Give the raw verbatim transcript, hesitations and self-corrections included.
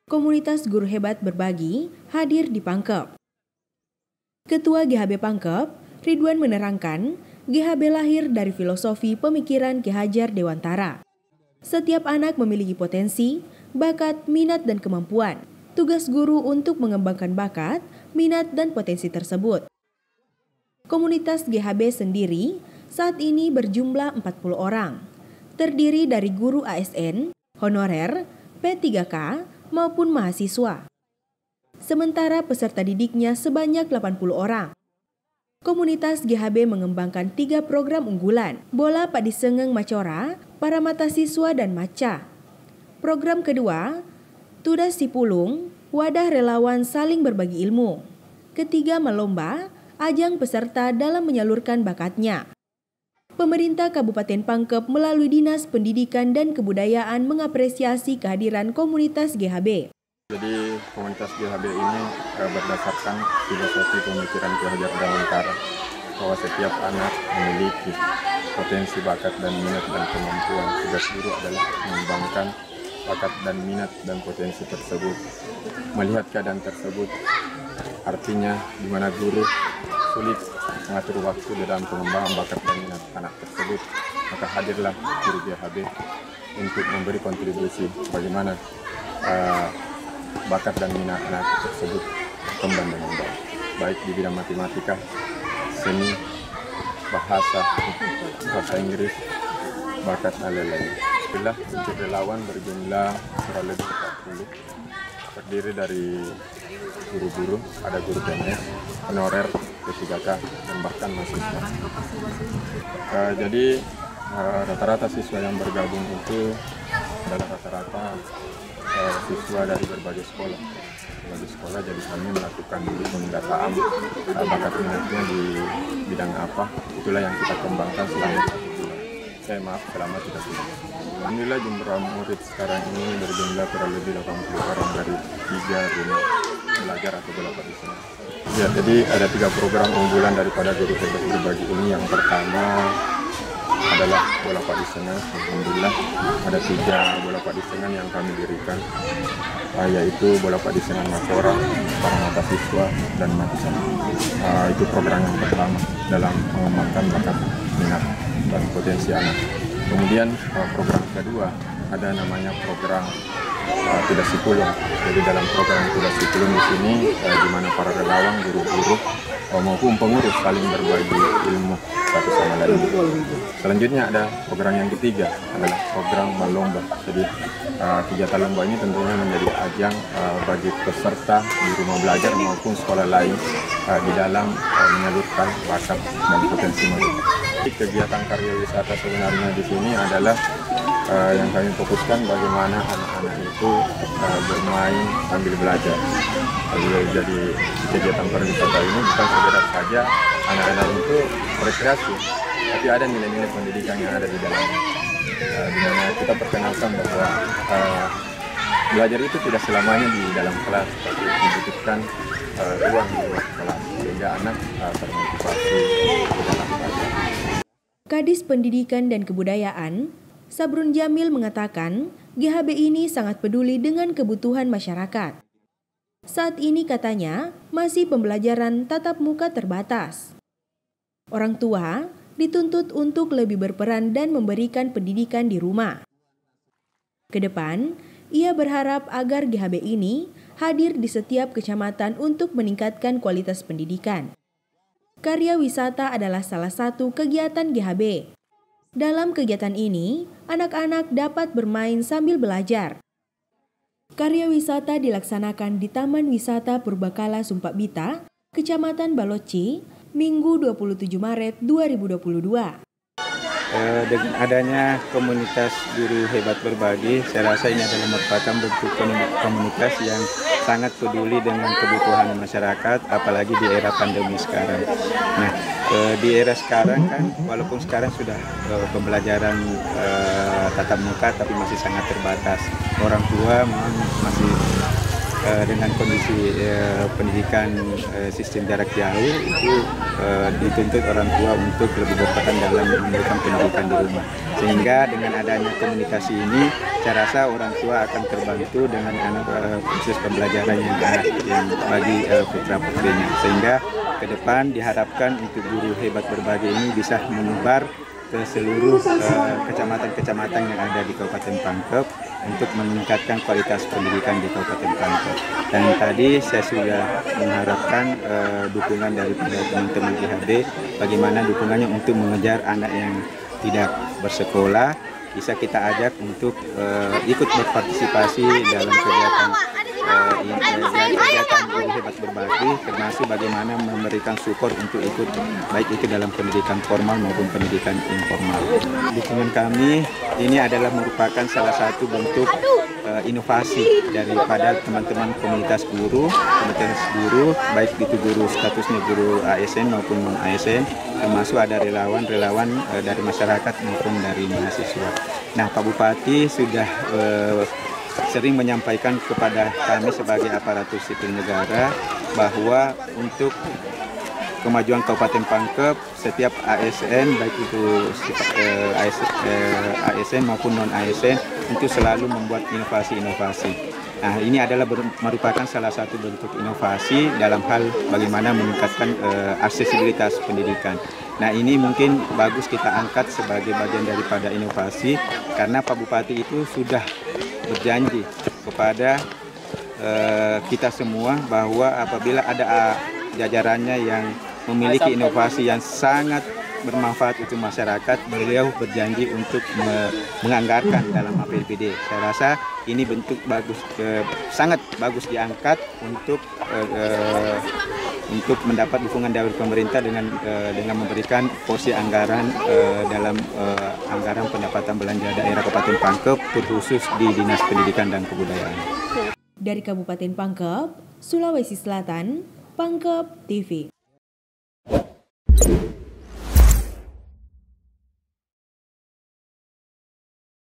Komunitas Guru Hebat Berbagi hadir di Pangkep. Ketua G H B Pangkep, Ridwan menerangkan, G H B lahir dari filosofi pemikiran Ki Hajar Dewantara. Setiap anak memiliki potensi, bakat, minat, dan kemampuan. Tugas guru untuk mengembangkan bakat, minat, dan potensi tersebut. Komunitas G H B sendiri saat ini berjumlah empat puluh orang. Terdiri dari guru A S N, honorer, P tiga K, maupun mahasiswa. Sementara peserta didiknya sebanyak delapan puluh orang. Komunitas G H B mengembangkan tiga program unggulan, Bola Padi Sengeng Macora, Para Mata Siswa dan Maca. Program kedua, Tudas Sipulung, Wadah Relawan Saling Berbagi Ilmu. Ketiga, Melomba, ajang peserta dalam menyalurkan bakatnya. Pemerintah Kabupaten Pangkep melalui Dinas Pendidikan dan Kebudayaan mengapresiasi kehadiran komunitas G H B. Jadi komunitas G H B ini berdasarkan filosofi pemikiran Ki Hajar Dewantara bahwa setiap anak memiliki potensi bakat dan minat dan kemampuan. Tugas guru adalah mengembangkan bakat dan minat dan potensi tersebut. Melihat keadaan tersebut, artinya di mana guru sulit mengatur waktu dalam pengembangan bakat dan minat anak tersebut, maka hadirlah guru G H B untuk memberi kontribusi bagaimana uh, bakat dan minat anak tersebut kembang dengan baik, baik di bidang matematika, seni, bahasa, bahasa Inggris, bakat dan lain-lain. Bila untuk relawan berjumlah kurang lebih empat puluh, terdiri dari guru-guru, ada guru P N S, honorer, P tiga K, dan bahkan mahasiswa. Uh, jadi rata-rata uh, siswa yang bergabung itu adalah rata-rata uh, siswa dari berbagai sekolah. Berbagai sekolah, jadi kami melakukan pendataan uh, bakat minatnya di bidang apa. Itulah yang kita kembangkan selama satu bulan. Saya maaf, selama tiga bulan. Alhamdulillah jumlah murid sekarang ini berjumlah kurang lebih delapan puluh orang dari tiga rumah belajar atau bola padi sengeng. Ya, jadi ada tiga program unggulan daripada Guru Hebat Berbagi ini. Yang pertama adalah bola padi sengeng. Alhamdulillah ada tiga bola padi sengeng yang kami dirikan, yaitu bola padi sengeng Macora, Para Mata Siswa, dan Maca. Uh, itu program yang pertama dalam mengembangkan bakat, minat, dan potensi anak. Kemudian uh, program kedua ada namanya program uh, Tudas Sipulung. Jadi dalam program Tudas Sipulung di sini uh, di mana para relawan, guru-guru uh, maupun pengurus saling berbagi ilmu satu sama lain. Selanjutnya ada program yang ketiga adalah program Melomba. Jadi uh, kegiatan lomba ini tentunya menjadi ajang uh, bagi peserta di rumah belajar maupun sekolah lain uh, di dalam uh, menyalurkan bakat dan potensi mereka. Kegiatan karya wisata sebenarnya di sini adalah uh, yang kami fokuskan bagaimana anak-anak itu uh, bermain sambil belajar. Jadi, jadi kegiatan pariwisata ini bukan sekedar saja anak-anak itu rekreasi, tapi ada nilai-nilai pendidikan yang ada di dalamnya. Uh, di mana kita perkenalkan bahwa uh, belajar itu tidak selamanya di dalam kelas, tapi membutuhkan uh, ruang di luar kelas sehingga anak uh, termotivasi di dalam belajar. Kadis Pendidikan dan Kebudayaan, Sabrun Jamil mengatakan G H B ini sangat peduli dengan kebutuhan masyarakat. Saat ini katanya masih pembelajaran tatap muka terbatas. Orang tua dituntut untuk lebih berperan dan memberikan pendidikan di rumah. Kedepan, ia berharap agar G H B ini hadir di setiap kecamatan untuk meningkatkan kualitas pendidikan. Karya wisata adalah salah satu kegiatan G H B. Dalam kegiatan ini, anak-anak dapat bermain sambil belajar. Karya wisata dilaksanakan di Taman Wisata Purbakala Sumpak Bita, Kecamatan Baloci, Minggu dua puluh tujuh Maret dua ribu dua puluh dua. Uh, dengan adanya komunitas Guru Hebat Berbagi, saya rasa ini adalah merupakan bentuk komunitas yang sangat peduli dengan kebutuhan masyarakat, apalagi di era pandemi sekarang. Nah, uh, di era sekarang kan, walaupun sekarang sudah uh, pembelajaran uh, tatap muka, tapi masih sangat terbatas. Orang tua memang masih Uh, dengan kondisi uh, pendidikan uh, sistem jarak jauh itu uh, dituntut orang tua untuk lebih berperan dalam memberikan pendidikan di rumah. Sehingga dengan adanya komunikasi ini, saya rasa orang tua akan terbantu dengan anak uh, proses pembelajaran yang, yang bagi uh, putra-putrinya. Sehingga ke depan diharapkan untuk guru hebat berbagi ini bisa menebar ke seluruh kecamatan-kecamatan uh, yang ada di Kabupaten Pangkep untuk meningkatkan kualitas pendidikan di Kabupaten Pangkep. Dan tadi saya sudah mengharapkan uh, dukungan daripada teman-teman I H B, bagaimana dukungannya untuk mengejar anak yang tidak bersekolah, bisa kita ajak untuk uh, ikut berpartisipasi dalam kegiatan uh, kegiatan guru hebat berbagi, termasuk bagaimana memberikan support untuk ikut baik itu dalam pendidikan formal maupun pendidikan informal. Dukungan kami ini adalah merupakan salah satu bentuk uh, inovasi daripada teman-teman komunitas guru, komunitas guru, baik itu guru statusnya guru A S N maupun non A S N, termasuk ada relawan-relawan uh, dari masyarakat maupun dari mahasiswa. Nah, Pak Bupati sudah uh, sering menyampaikan kepada kami sebagai aparatur sipil negara bahwa untuk kemajuan Kabupaten Pangkep, setiap A S N baik itu eh, A S, eh, A S N maupun non A S N untuk selalu membuat inovasi-inovasi. Nah, ini adalah merupakan salah satu bentuk inovasi dalam hal bagaimana meningkatkan eh, aksesibilitas pendidikan. Nah, ini mungkin bagus kita angkat sebagai bagian daripada inovasi karena Pak Bupati itu sudah berjanji kepada uh, kita semua bahwa apabila ada uh, jajarannya yang memiliki inovasi yang sangat bermanfaat untuk masyarakat, beliau berjanji untuk me menganggarkan dalam A P B D. Saya rasa ini bentuk bagus, ke, sangat bagus diangkat untuk uh, uh, untuk mendapat dukungan dari pemerintah dengan uh, dengan memberikan porsi anggaran uh, dalam uh, anggaran pendapatan belanja daerah Kabupaten Pangkep terkhusus di Dinas Pendidikan dan Kebudayaan. Dari Kabupaten Pangkep, Sulawesi Selatan, Pangkep T V.